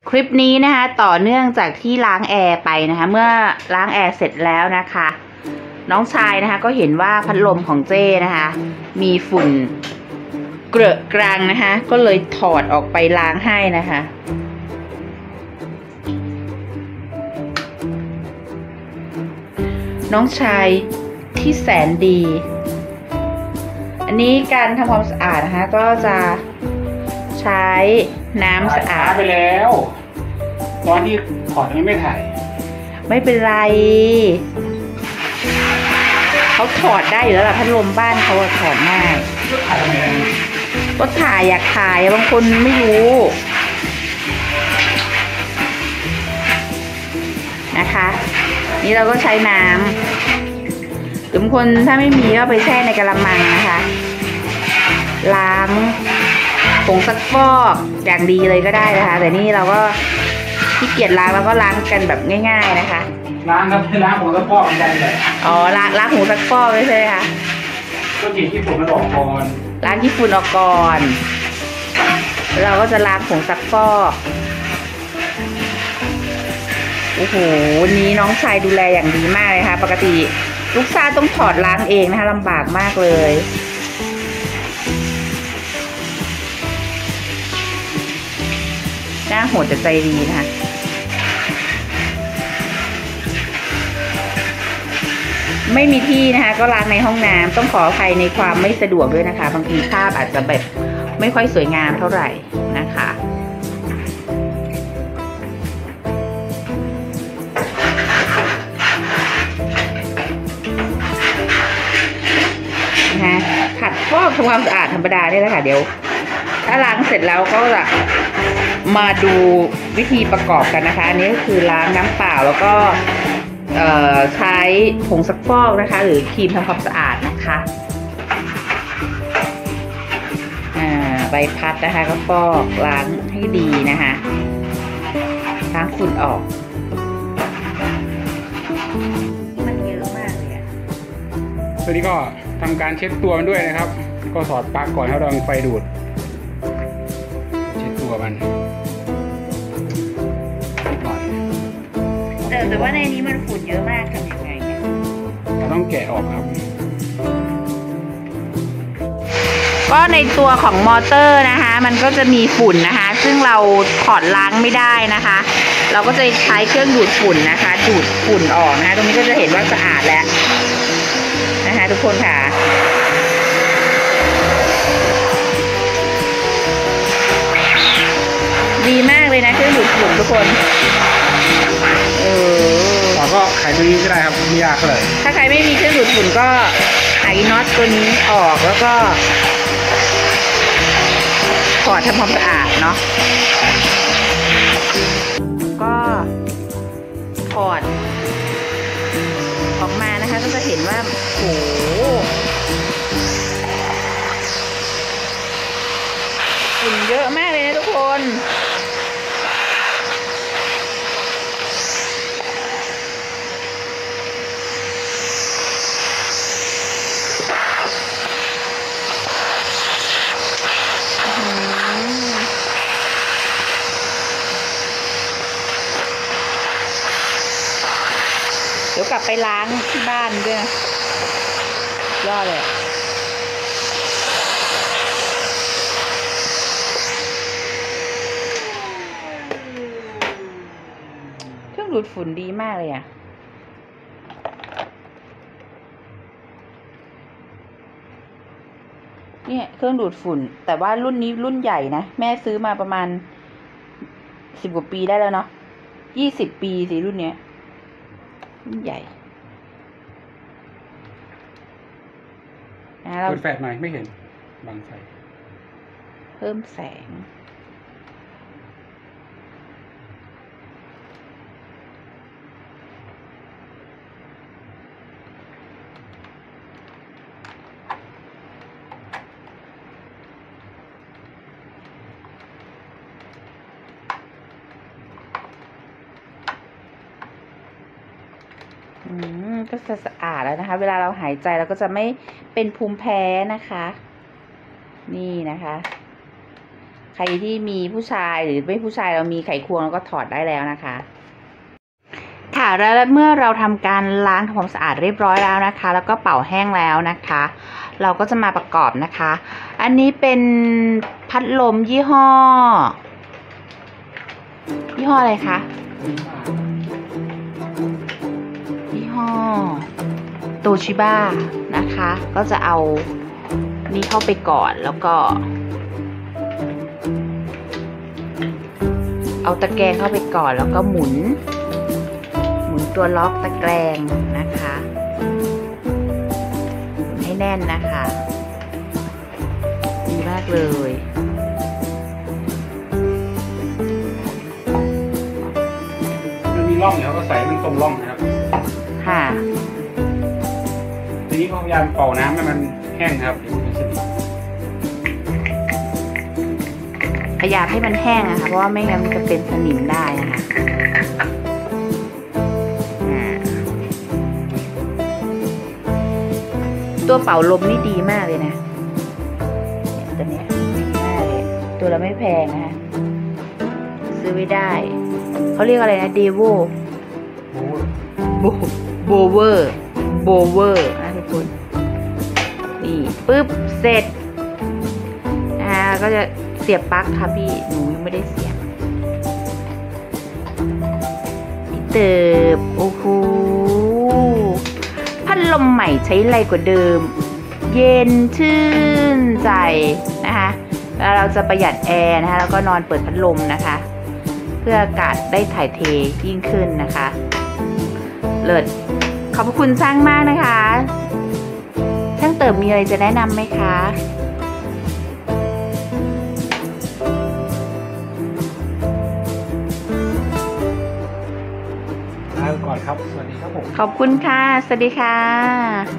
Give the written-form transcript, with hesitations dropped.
คลิปนี้นะคะต่อเนื่องจากที่ล้างแอร์ไปนะคะเมื่อล้างแอร์เสร็จแล้วนะคะน้องชายนะคะก็เห็นว่าพัดลมของเจ้นะคะมีฝุ่นเกลอะกรังนะคะก็เลยถอดออกไปล้างให้นะคะน้องชายที่แสนดีอันนี้การทำความสะอาดนะคะก็จะใช้น้ำสะอาดไปแล้วตอนที่ถอดไม่ถ่ายไม่เป็นไรเขาถอดได้อยู่แล้วล่ะพัดลมบ้านเขาถอดง่ายก็ถ่ายอยากถ่ายบางคนไม่รู้นะคะนี่เราก็ใช้น้ำหรือบางคนถ้าไม่มีก็ไปแช่ในกระมังนะคะล้างผงซักฟอกอย่างดีเลยก็ได้นะคะแต่นี่เราก็ขี้เกียจล้างแล้วก็ล้างกันแบบง่ายๆนะคะล้างครับล้างผงซักฟอกเหมือนกันเลยอ๋อล้างผงซักฟอกใช่ไหมคะก็กินขี้ฝุ่นมันออกก่อนล้างขี้ฝุ่นออกก่อนเราก็จะล้างผงซักฟอกโอ้โหวันนี้น้องชายดูแลอย่างดีมากเลยค่ะปกติลูกซ่าต้องถอดล้างเองนะคะลำบากมากเลยน่าโหดแต่ใจดีนะคะไม่มีที่นะคะก็ล้างในห้องน้ำต้องขออภัยในความไม่สะดวกด้วยนะคะบางทีภาพอาจจะแบบไม่ค่อยสวยงามเท่าไหร่นะคะขัดฟอกทำความสะอาดธรรมดานี่แหละค่ะเดี๋ยวถ้าล้างเสร็จแล้วก็จะมาดูวิธีประกอบกันนะคะอันนี้ก็คือล้างน้ำเปล่าแล้วก็ใช้ผงซักฟอกนะคะหรือครีมทำความสะอาดนะคะใบพัดนะคะก็ฟอกล้างให้ดีนะคะล้างฝุ่นออกมันเยอะมากเลยอ่ะตัวนี้ก็ทำการเช็ดตัวมันด้วยนะครับก็ถอดปลั๊กก่อนให้เราไฟดูดเช็ดตัวมันแต่ว่าในนี้มันฝุ่นเยอะมากทำยังไงเนี่ยเราต้องแกะออกครับก็ในตัวของมอเตอร์นะคะมันก็จะมีฝุ่นนะคะซึ่งเราถอดล้างไม่ได้นะคะเราก็จะใช้เครื่องดูดฝุ่นนะคะดูดฝุ่นออกนะคะตรงนี้ก็จะเห็นว่าสะอาดแล้วนะคะทุกคนค่ะดีมากเลยนะเครื่องดูดฝุ่นทุกคนก็ไขตัวนี้ก็ได้ครับไม่ยากเลยถ้าใครไม่มีเครื่องดูดฝุ่นก็ไขน็อตตัวนี้ออกแล้วก็ถอดทำความสะอาดเนาะก็ถอดออกมานะคะก็จะเห็นว่าโอ้ฝุ่นเยอะมากเลยนะทุกคนเดี๋ยวกลับไปล้างที่บ้านด้วยนะยอดเลยเครื่องดูดฝุ่นดีมากเลยอ่ะเนี่ยเครื่องดูดฝุ่นแต่ว่ารุ่นนี้รุ่นใหญ่นะแม่ซื้อมาประมาณ10 กว่าปีได้แล้วเนาะ20 ปีสิรุ่นเนี้ยใหญ่เปิดแฟลชหน่อยไม่เห็นบังไฟเพิ่มแสงก็สะอาดแล้วนะคะเวลาเราหายใจเราก็จะไม่เป็นภูมิแพ้นะคะนี่นะคะใครที่มีผู้ชายหรือไม่ผู้ชายเรามีไขควงเราก็ถอดได้แล้วนะคะค่ะแล้วเมื่อเราทำการล้างทำความสะอาดเรียบร้อยแล้วนะคะ แล้วก็เป่าแห้งแล้วนะคะ เราก็จะมาประกอบนะคะ อันนี้เป็นพัดลมยี่ห้ออะไรคะยี่ห้อโตชิบ้านะคะ ก็จะเอานี่เข้าไปก่อนแล้วก็เอาตะแกรงเข้าไปก่อนแล้วก็หมุนตัวล็อกตะแกรงนะคะหมุนให้แน่นนะคะดีมากเลยมันมีร่องแล้วก็ใส่มันตรงร่องนะครับค่ะทีนี้ก็พยายามเป่าน้ำให้มันแห้งครับเดี๋ยวมันจะสนิทพยายามให้มันแห้งนะคะเพราะว่าไม่งั้นมันจะเป็นสนิมได้นะคะตัวเป่าลมนี่ดีมากเลยนะตัวเนี้ยดีมากเลยตัวเราไม่แพงนะคะซื้อไม่ได้เขาเรียกอะไรนะเดโวโบเวอร์นะทุกคนนี่ปึ๊บเสร็จก็จะเสียบปลั๊กค่ะพี่หนูยังไม่ได้เสียบพี่เติบโอ้โหพัดลมใหม่ใช้ไรกว่าเดิมเย็นชื่นใจนะคะแล้วเราจะประหยัดแอร์นะคะแล้วก็นอนเปิดพัดลมนะคะเพื่ออากาศได้ถ่ายเทยิ่งขึ้นนะคะเลิศขอบคุณช่างมากนะคะช่างเติบมีอะไรจะแนะนำไหมคะลาไปก่อนครับสวัสดีครับผมขอบคุณค่ะสวัสดีค่ะ